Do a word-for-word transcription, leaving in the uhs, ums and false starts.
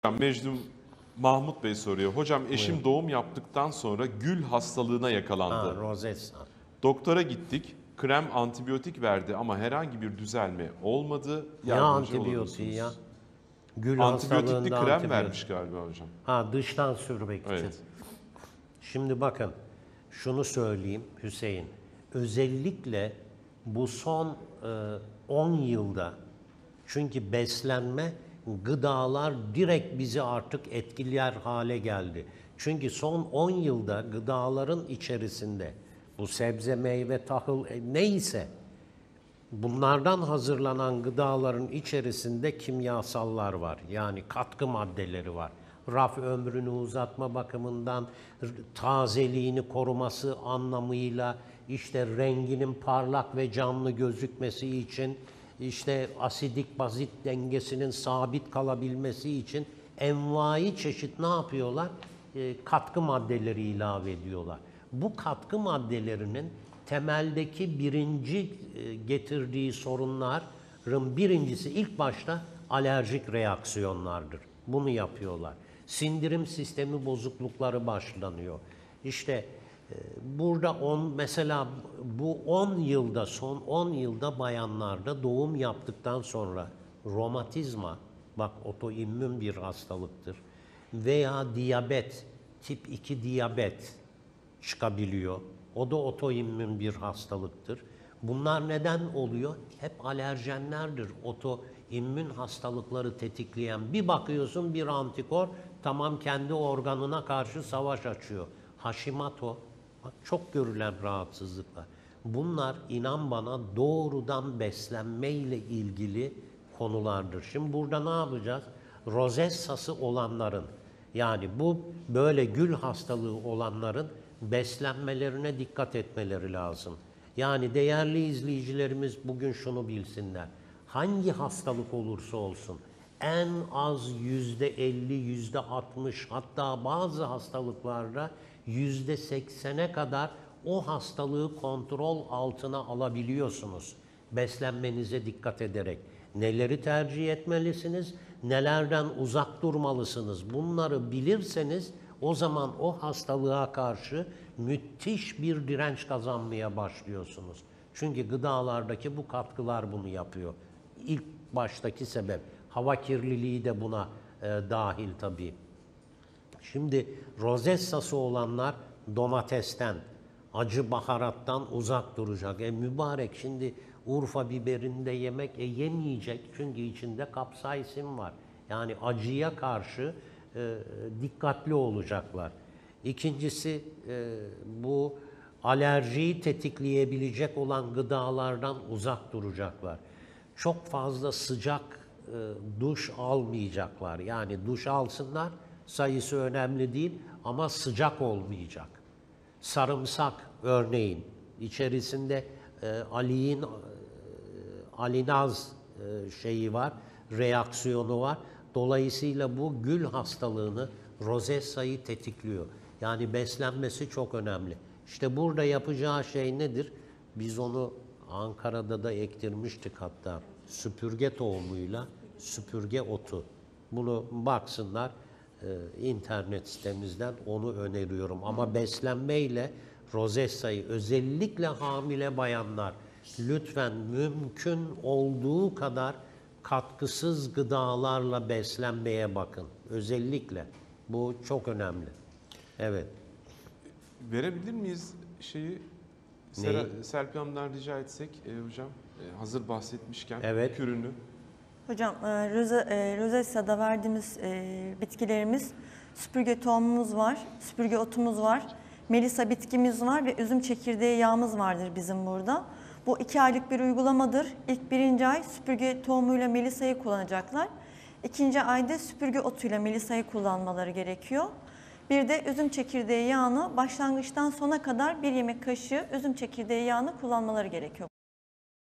Mecnun Mahmut Bey soruyor. Hocam eşim Buyurun. doğum yaptıktan sonra gül hastalığına yakalandı. Ha, rozesa. Doktora gittik. Krem, antibiyotik verdi ama herhangi bir düzelme olmadı. Ne Yardımcı olur antibiyotiği ya? musunuz? Gül Antibiyotikli hastalığında krem antibiyotik. vermiş galiba hocam. Ha, dıştan sürmek için. Evet. Şimdi bakın, şunu söyleyeyim Hüseyin. Özellikle bu son on yılda, çünkü beslenme, gıdalar direkt bizi artık etkiler hale geldi. Çünkü son on yılda gıdaların içerisinde bu sebze, meyve, tahıl e, neyse bunlardan hazırlanan gıdaların içerisinde kimyasallar var. Yani katkı maddeleri var. Raf ömrünü uzatma bakımından, tazeliğini koruması anlamıyla, işte renginin parlak ve canlı gözükmesi için, işte asidik bazit dengesinin sabit kalabilmesi için envai çeşit ne yapıyorlar? E, katkı maddeleri ilave ediyorlar. Bu katkı maddelerinin temeldeki birinci e, getirdiği sorunların birincisi ilk başta alerjik reaksiyonlardır. Bunu yapıyorlar. Sindirim sistemi bozuklukları başlanıyor. İşte e, burada on, mesela bu on yılda, son on yılda bayanlarda doğum yaptıktan sonra romatizma, bak otoimmün bir hastalıktır, veya diyabet, tip iki diyabet çıkabiliyor. O da otoimmün bir hastalıktır. Bunlar neden oluyor? Hep alerjenlerdir. Otoimmün hastalıkları tetikleyen. Bir bakıyorsun bir antikor tamam kendi organına karşı savaş açıyor. Hashimoto, bak çok görülen rahatsızlıklar. Bunlar inan bana doğrudan beslenme ile ilgili konulardır. Şimdi burada ne yapacağız? Rozessası olanların, yani bu böyle gül hastalığı olanların beslenmelerine dikkat etmeleri lazım. Yani değerli izleyicilerimiz bugün şunu bilsinler. Hangi hastalık olursa olsun en az yüzde elli, yüzde altmış, hatta bazı hastalıklarda yüzde seksene kadar o hastalığı kontrol altına alabiliyorsunuz. Beslenmenize dikkat ederek. Neleri tercih etmelisiniz, nelerden uzak durmalısınız. Bunları bilirseniz o zaman o hastalığa karşı müthiş bir direnç kazanmaya başlıyorsunuz. Çünkü gıdalardaki bu katkılar bunu yapıyor. İlk baştaki sebep. Hava kirliliği de buna e, dahil tabii. Şimdi rozessası olanlar domatesten, acı baharattan uzak duracak. E mübarek şimdi Urfa biberinde yemek e, yemeyecek çünkü içinde kapsaisin var. Yani acıya karşı e, dikkatli olacaklar. İkincisi e, bu alerjiyi tetikleyebilecek olan gıdalardan uzak duracaklar. Çok fazla sıcak e, duş almayacaklar. Yani duş alsınlar, sayısı önemli değil ama sıcak olmayacak. Sarımsak örneğin içerisinde e, aliyin e, alinaz e, şeyi var, reaksiyonu var. Dolayısıyla bu gül hastalığını, rozessayı tetikliyor. Yani beslenmesi çok önemli. İşte burada yapacağı şey nedir? Biz onu Ankara'da da ektirmiştik hatta. Süpürge tohumuyla süpürge otu. Bunu baksınlar e, internet sitemizden, onu öneriyorum. Ama beslenmeyle rozessayı, özellikle hamile bayanlar lütfen mümkün olduğu kadar katkısız gıdalarla beslenmeye bakın. Özellikle. Bu çok önemli. Evet. Verebilir miyiz şeyi? Sera, Serpil Hanım'dan rica etsek e, hocam, e, hazır bahsetmişken Evet. ürünü. Hocam, e, Roze, e, Rozessa'da verdiğimiz e, bitkilerimiz, süpürge tohumumuz var, süpürge otumuz var, melisa bitkimiz var ve üzüm çekirdeği yağımız vardır bizim burada. Bu iki aylık bir uygulamadır. İlk birinci ay süpürge tohumuyla melisayı kullanacaklar. İkinci ayda süpürge otuyla melisayı kullanmaları gerekiyor. Bir de üzüm çekirdeği yağını başlangıçtan sona kadar bir yemek kaşığı üzüm çekirdeği yağını kullanmaları gerekiyor.